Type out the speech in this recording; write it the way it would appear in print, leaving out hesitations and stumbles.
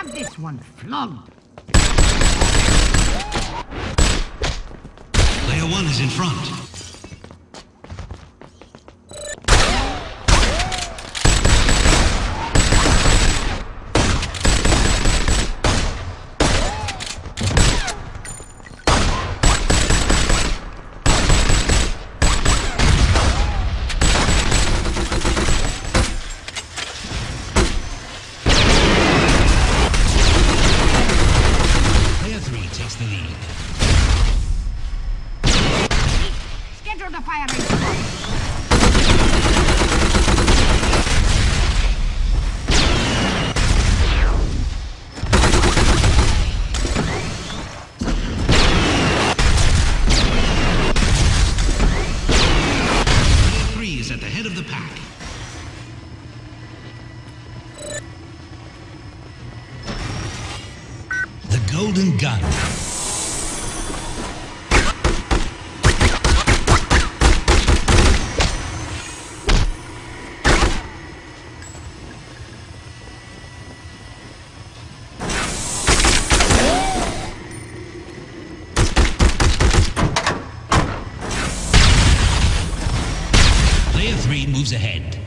Have this one flogged. Player 1 is in front. Player 3 takes the lead. Schedule the firing squad. Player 3 is at the head of the pack. The Golden Gun. Player 3 moves ahead.